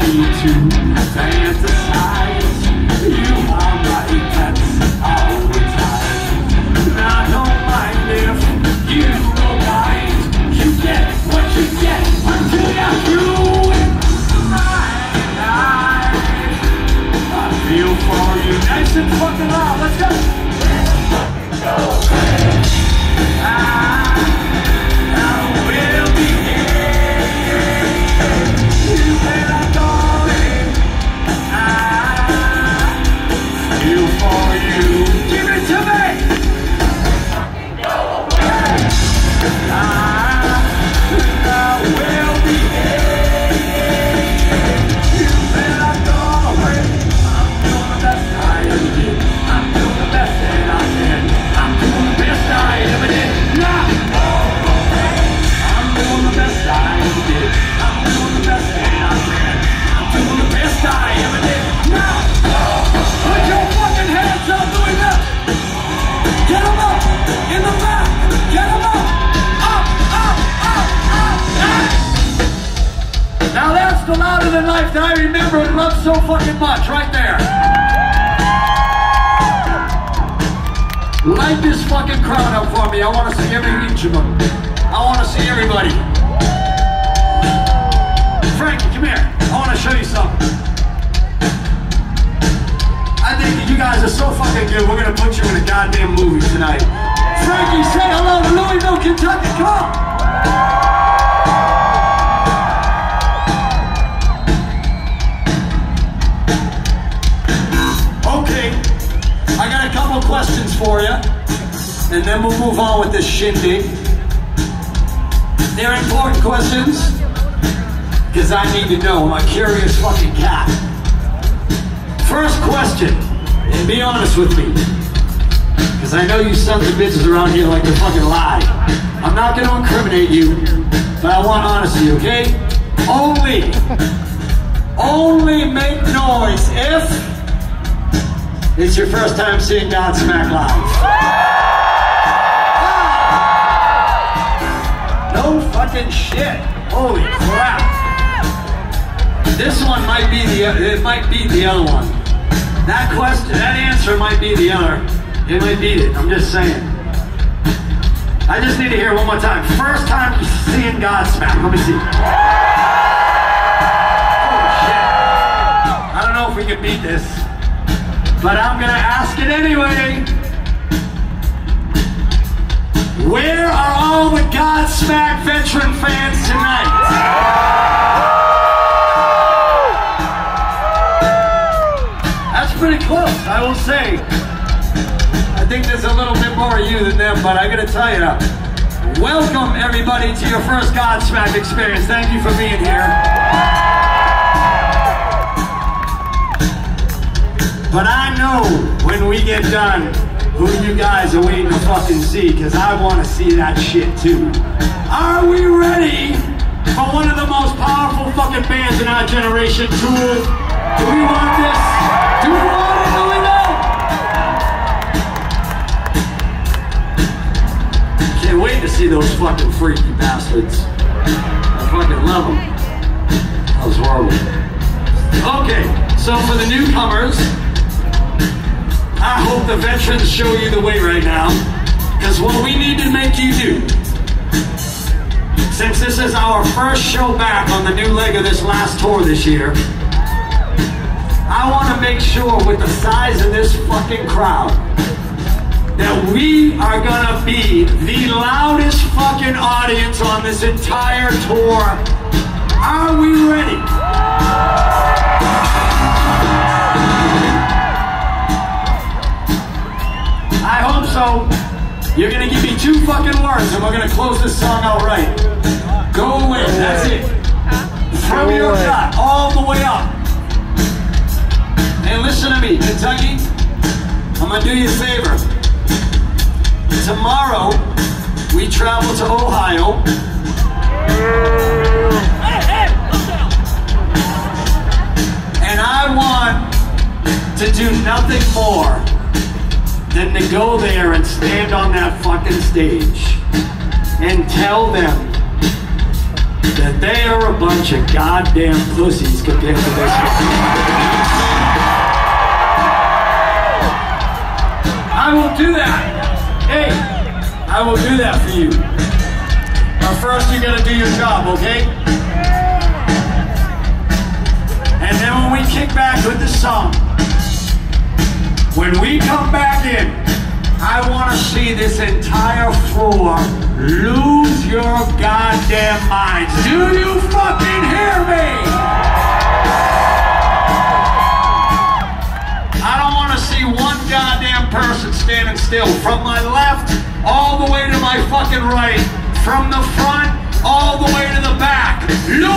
me to fantasize. You are my pets all the time. And I don't mind if you don't mind. You get what you get until you're through with mine. I feel for you nice and fucking loud. Let's go. Louder than life that I remember and love so fucking much, right there. Light this fucking crowd up for me. I want to see each of them. I want to see everybody. Frankie, come here. I want to show you something. I think that you guys are so fucking good. We're gonna put you in a goddamn movie tonight. Frankie, say hello to Louisville, Kentucky. Come on. I got a couple questions for you, and then we'll move on with this shindig. They're important questions, because I need to know. I'm a curious fucking cat. First question, and be honest with me, because I know you sons of bitches around here like to fucking lie. I'm not going to incriminate you, but I want honesty, okay? Only make noise if it's your first time seeing Godsmack live. No fucking shit. Holy crap. This one might be the other one. That question, that answer might be the other. It might beat it. I'm just saying. I just need to hear it one more time. First time seeing Godsmack. Let me see. Holy shit. I don't know if we can beat this, but I'm gonna ask it anyway. Where are all the Godsmack veteran fans tonight? That's pretty close, I will say. I think there's a little bit more of you than them, but I gotta tell you, welcome everybody to your first Godsmack experience. Thank you for being here. But I know when we get done who you guys are waiting to fucking see, because I want to see that shit too. Are we ready for one of the most powerful fucking bands in our generation, Tool? Do we want this? Do we want it? Do we know? Can't wait to see those fucking freaky bastards. I fucking love them. That was horrible. Okay, so for the newcomers, I hope the veterans show you the way right now, because what we need to make you do, since this is our first show back on the new leg of this last tour this year, I want to make sure with the size of this fucking crowd that we are gonna be the loudest fucking audience on this entire tour. Are we ready? I hope so. You're gonna give me 2 fucking words and we're gonna close this song out right. Go away, that's it. From your gut, all the way up. And listen to me, Kentucky, I'm gonna do you a favor. Tomorrow, we travel to Ohio. And I want to do nothing more than to go there and stand on that fucking stage and tell them that they are a bunch of goddamn pussies compared to this. I will do that. Hey, I will do that for you. But first you gotta do your job, okay? And then when we kick back with the song, when we come back in, I want to see this entire floor lose your goddamn minds. Do you fucking hear me? I don't want to see one goddamn person standing still. From my left all the way to my fucking right. From the front all the way to the back.